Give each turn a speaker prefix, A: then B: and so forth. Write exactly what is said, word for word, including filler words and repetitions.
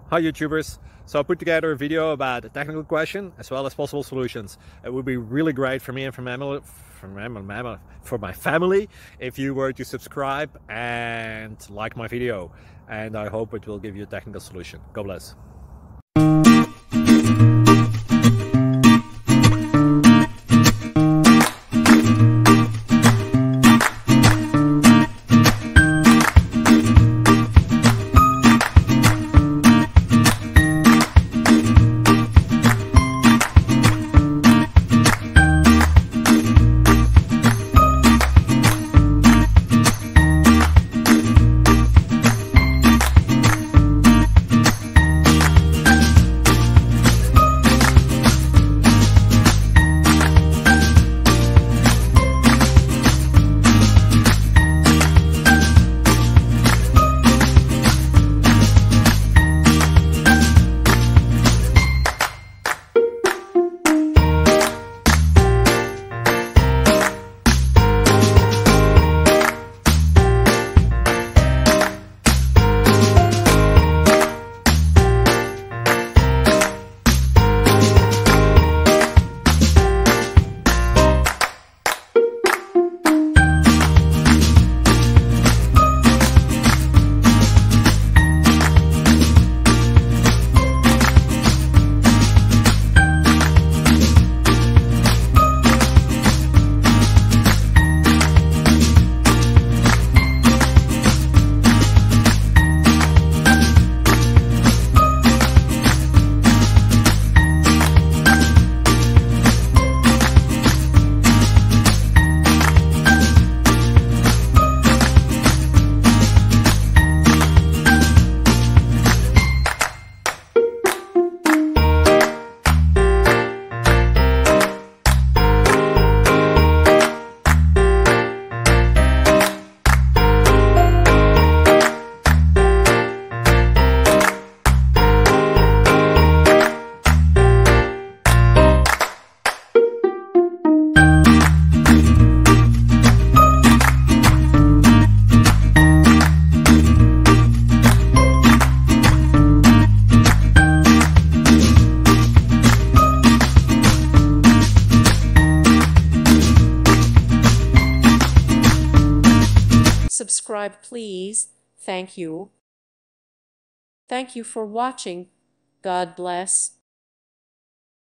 A: Hi YouTubers! So I put together a video about a technical question as well as possible solutions. It would be really great for me and for, mammal, for, mammal, for my family if you were to subscribe and like my video, and I hope it will give you a technical solution. God bless.
B: Subscribe, please. Thank you. Thank you for watching. God bless.